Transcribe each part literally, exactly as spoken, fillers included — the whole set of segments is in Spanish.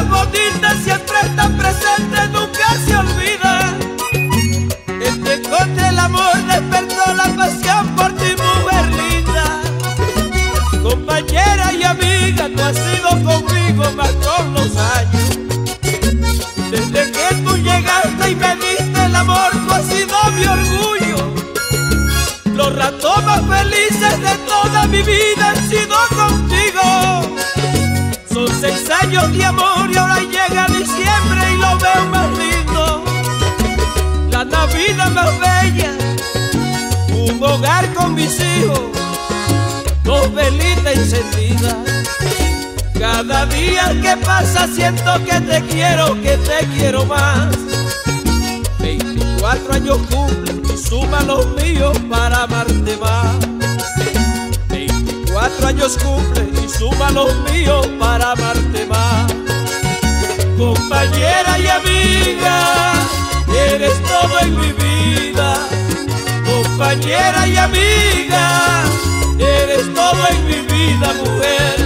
palabras bonitas siempre están presentes, nunca se olvida. Este contra el amor despertó la pasión por ti, mujer linda. Compañera y amiga, tú has sido conmigo más con los años. Desde que tú llegaste y me diste el amor, tú has sido mi orgullo. Los ratos más felices de toda mi vida han sido contigo. Son seis años de amor y ahora llega diciembre y lo veo más lindo. La Navidad más bella, un hogar con mis hijos, dos velitas encendidas. Cada día que pasa siento que te quiero, que te quiero más. Veinticuatro años cumple y suma los míos para amarte más. Veinticuatro años cumple y suma los míos para amarte más. Compañera y amiga, eres todo en mi vida. Compañera y amiga, eres todo en mi vida, mujer.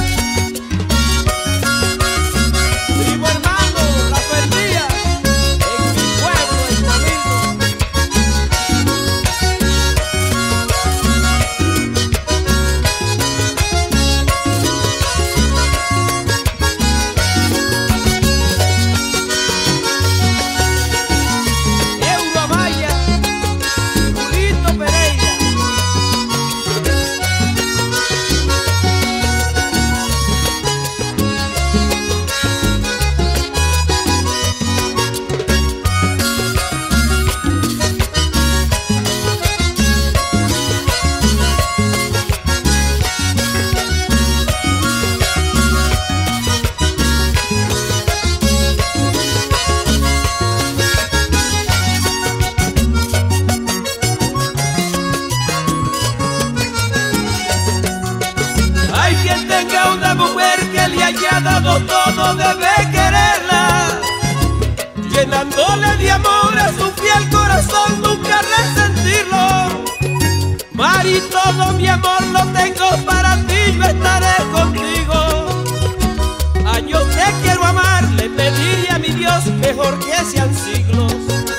Primo hermano, Rafael Díaz, en mi pueblo, en Camino. Euro Amaya, Julito Pereira. Hay quien tenga una mujer que le haya dado todo, debe quererla, llenándole de amor a su fiel corazón, nunca resentirlo. Mari, todo mi amor lo tengo para ti, yo estaré contigo. Años te quiero amar, le pediría a mi Dios, mejor que sean siglos.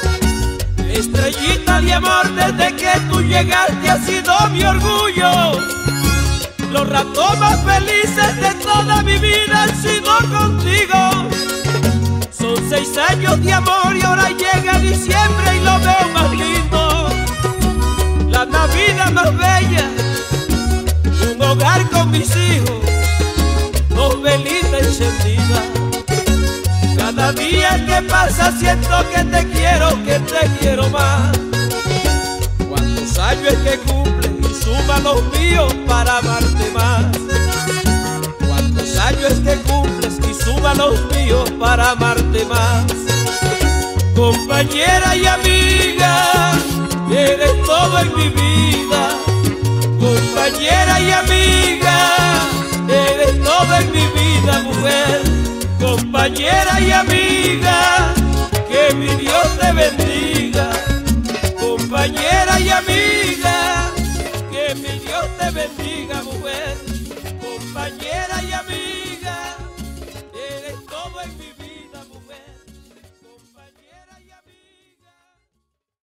Estrellita de amor, desde que tú llegaste has sido mi orgullo. Los ratos más felices de toda mi vida han sido contigo. Son seis años de amor y ahora llega diciembre y lo veo más lindo. La Navidad más bella, un hogar con mis hijos, dos velitas encendidas. Cada día que pasa siento que te quiero, que te quiero más. ¿Cuántos años es que cumple? Suma los míos para amarte más. ¿Cuántos años es que cumples? Y suma los míos para amarte más. Compañera y amiga, eres todo en mi vida. Compañera y amiga, eres todo en mi vida, mujer. Compañera y amiga, que mi Dios te bendiga. Compañera y amiga, que mi Dios te bendiga, mujer. Compañera y amiga, eres todo en mi vida.